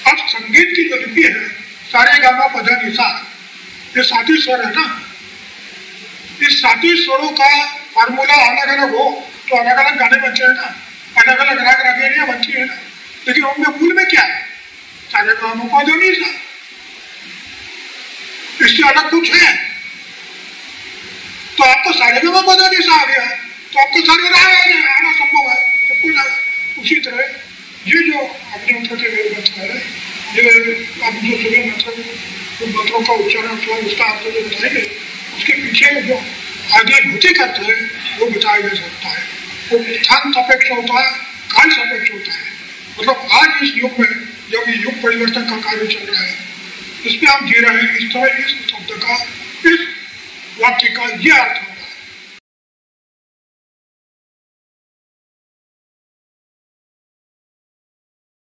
अब संगीत की जो लिपि है सारे गामा पधा निसा, ये 7 ही स्वर है ना। इस 7 ही स्वरों का फार्मूला अलग अलग हो तो अलग अलग गाने बचे हैं ना, अलग अलग राग रागिनियां बनती है ना, लेकिन उनमें मूल में क्या है? सारे गामा पधा निसा। इससे अलग कुछ है तो आपको सारे गामा पधा निसा आ गया तो आपको सारे राग आना संभव है, सब कुछ आना। उसी तरह ये जो आपने बताया, ये आप जो सुबह मतलब मंत्रों का उच्चारण हुआ उसका आपको जो बताएंगे उसके पीछे जो आगे भूति करता है वो बताया जा सकता है। वो स्थान सापेक्ष होता है, काल सापेक्ष होता है। मतलब आज इस युग में जब ये युग परिवर्तन का कार्य चल रहा है, इसमें हम जी रहे हैं, इस तरह इस शब्द का, इस वाक्य का ये अर्थ